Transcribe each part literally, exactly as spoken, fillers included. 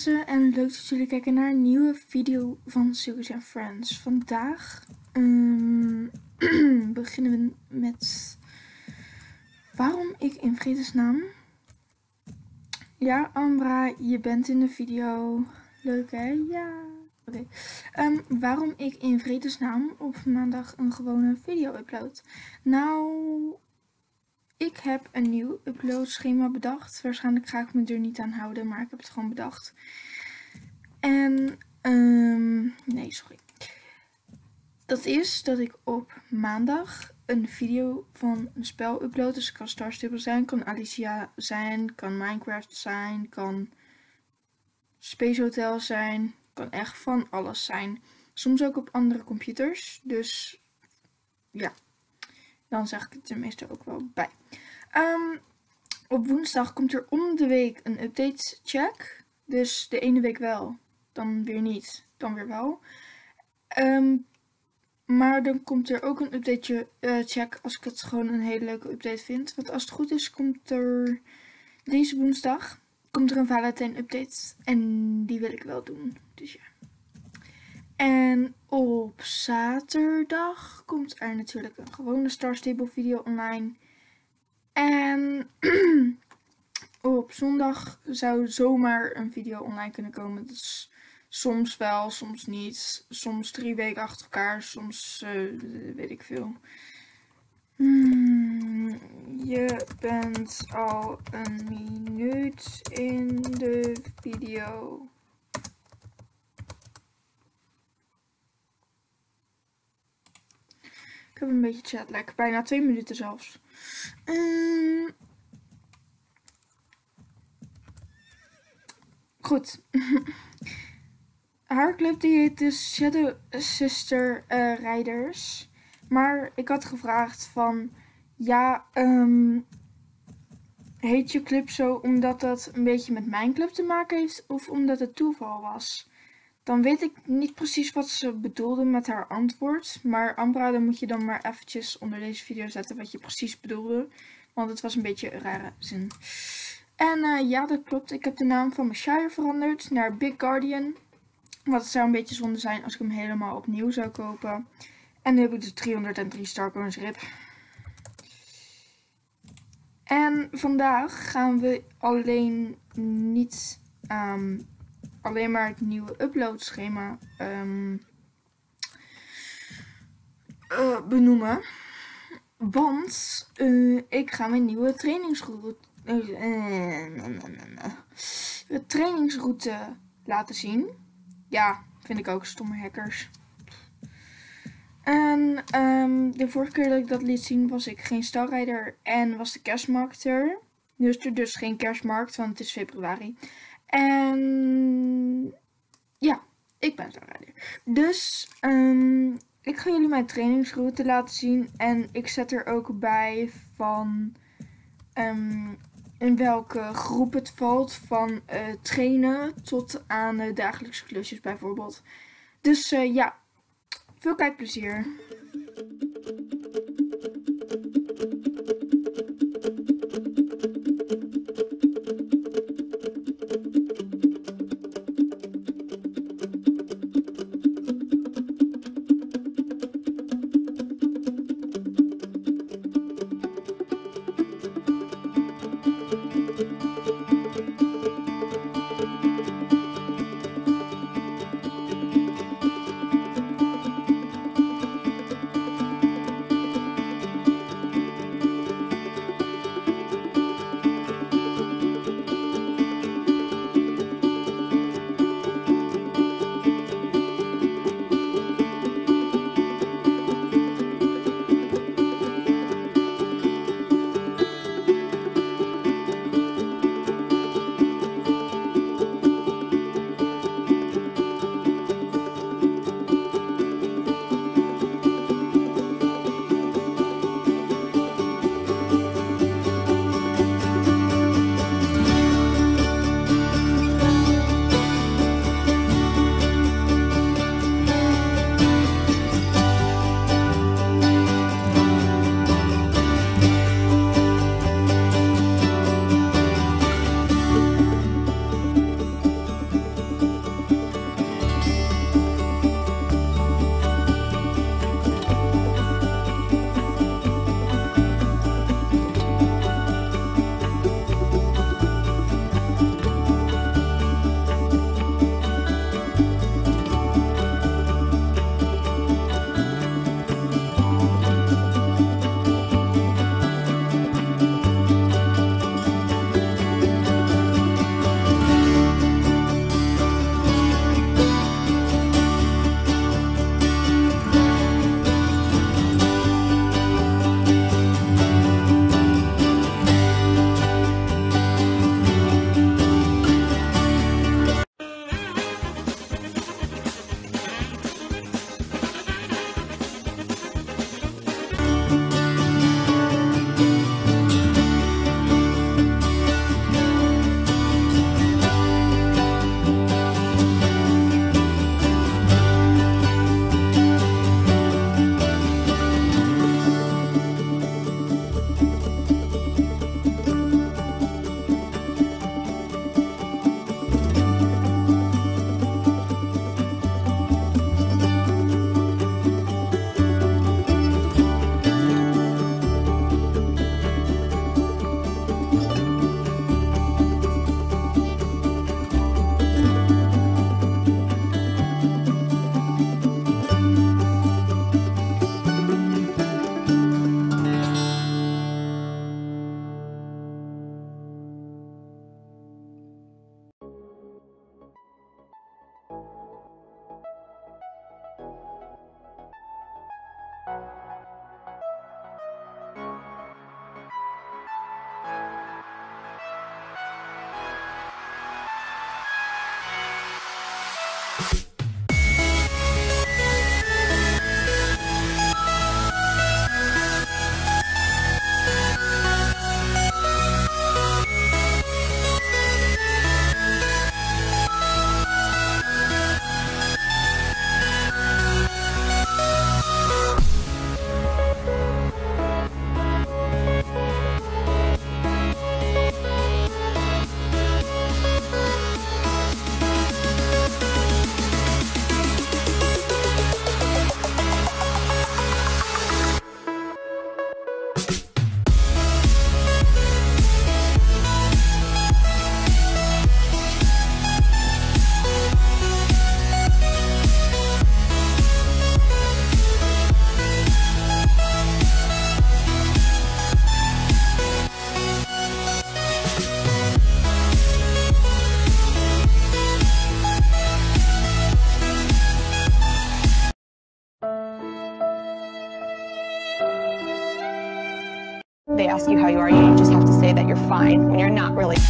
mensen en leuk dat jullie kijken naar een nieuwe video van Silky and Friends. Vandaag um, beginnen we met waarom ik in vredesnaam... Ja, Ambra, je bent in de video. Leuk hè? Ja. Oké. Okay. Um, waarom ik in vredesnaam op maandag een gewone video upload? Nou... Ik heb een nieuw uploadschema bedacht. Waarschijnlijk ga ik me er niet aan houden, maar ik heb het gewoon bedacht. En, um, nee, sorry. Dat is dat ik op maandag een video van een spel upload. Dus het kan Star Stable zijn, kan Alicia zijn, kan Minecraft zijn, kan Space Hotel zijn. Kan echt van alles zijn. Soms ook op andere computers. Dus, ja. Dan zeg ik het er meestal ook wel bij. Um, op woensdag komt er om de week een update check. Dus de ene week wel, dan weer niet, dan weer wel. Um, maar dan komt er ook een update uh, check als ik het gewoon een hele leuke update vind. Want als het goed is, komt er deze woensdag komt er een Valentijn update. En die wil ik wel doen. Dus ja. En op zaterdag komt er natuurlijk een gewone Star Stable video online. En op zondag zou zomaar een video online kunnen komen. Dus soms wel, soms niet. Soms drie weken achter elkaar, soms uh, weet ik veel. Hmm, je bent al een minuut in de video. Ik heb een beetje chatlag, bijna twee minuten zelfs. Um, goed. Haar club die heet de Shadow Sister uh, Riders. Maar ik had gevraagd van, ja, um, heet je club zo omdat dat een beetje met mijn club te maken heeft of omdat het toeval was? Dan weet ik niet precies wat ze bedoelde met haar antwoord. Maar Ambra, dan moet je dan maar eventjes onder deze video zetten wat je precies bedoelde. Want het was een beetje een rare zin. En uh, ja, dat klopt. Ik heb de naam van mijn Shire veranderd naar Big Guardian. Want het zou een beetje zonde zijn als ik hem helemaal opnieuw zou kopen. En nu heb ik dus driehonderddrie Starcoins rip. En vandaag gaan we alleen niet... Um, alleen maar het nieuwe uploadschema um, uh, benoemen. Want uh, ik ga mijn nieuwe trainingsroute, uh, uh, uh, trainingsroute laten zien. Ja, vind ik ook stomme hackers. En um, de vorige keer dat ik dat liet zien was ik geen Starrider en was de kerstmarkt er. Nu is er dus geen kerstmarkt, want het is februari. En ja, ik ben Starrider. Dus um, ik ga jullie mijn trainingsroute laten zien. En ik zet er ook bij van um, in welke groep het valt. Van uh, trainen tot aan uh, dagelijkse klusjes bijvoorbeeld. Dus uh, ja, veel kijkplezier. they ask you how you are, you just have to say that you're fine when you're not really.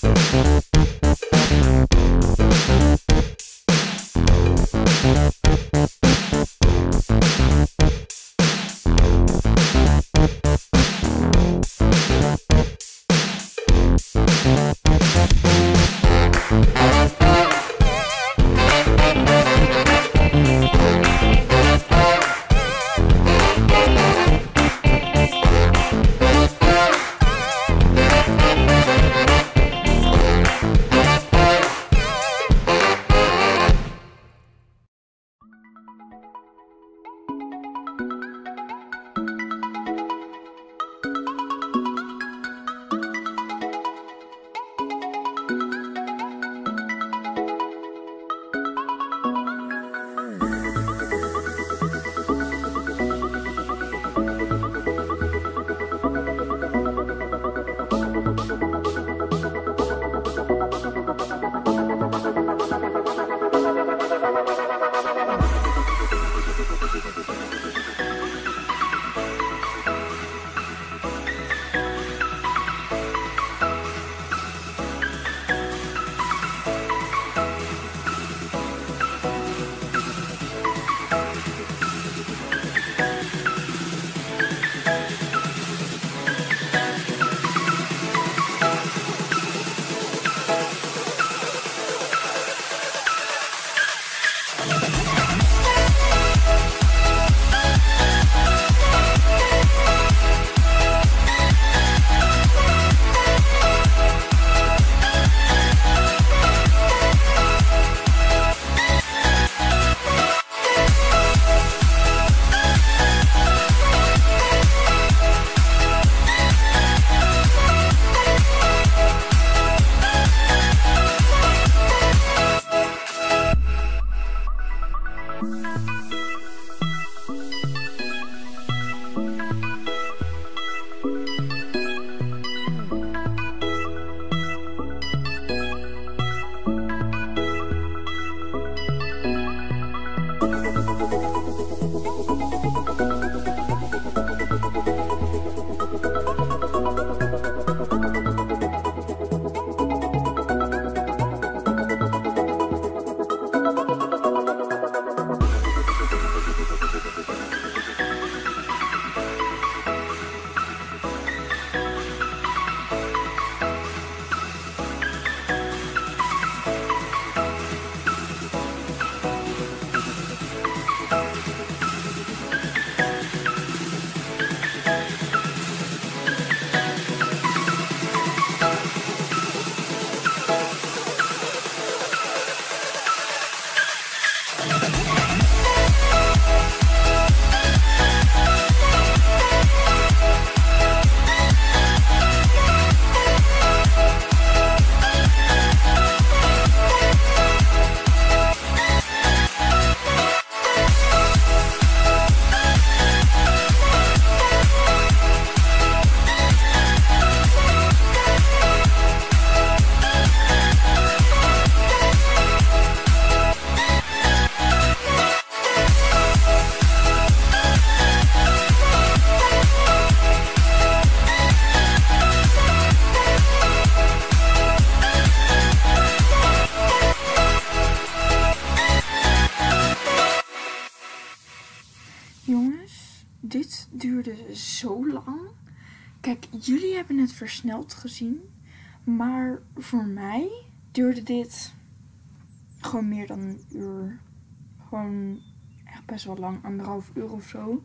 dit duurde zo lang. Kijk, jullie hebben het versneld gezien. Maar voor mij duurde dit gewoon meer dan een uur. Gewoon echt best wel lang, anderhalf uur of zo.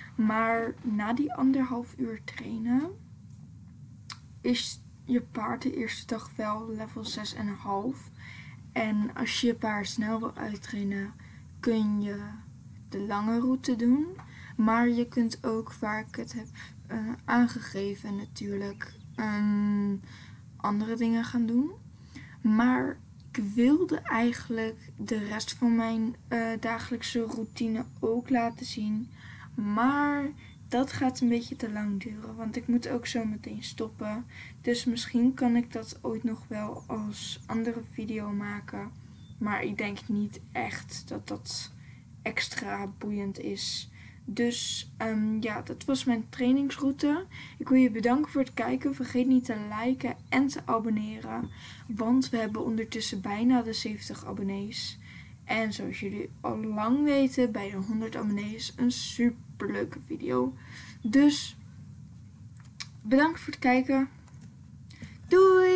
Maar na die anderhalf uur trainen is je paard de eerste dag wel level zes komma vijf. En als je je paard snel wil uittrainen, kun je de lange route doen. Maar je kunt ook, waar ik het heb uh, aangegeven natuurlijk, um, andere dingen gaan doen. Maar ik wilde eigenlijk de rest van mijn uh, dagelijkse routine ook laten zien. Maar dat gaat een beetje te lang duren, want ik moet ook zo meteen stoppen. Dus misschien kan ik dat ooit nog wel als andere video maken. Maar ik denk niet echt dat dat extra boeiend is. Dus um, ja, dat was mijn trainingsroute. Ik wil je bedanken voor het kijken. Vergeet niet te liken en te abonneren. Want we hebben ondertussen bijna de zeventig abonnees. En zoals jullie al lang weten, bij de honderd abonnees een super leuke video. Dus bedankt voor het kijken. Doei!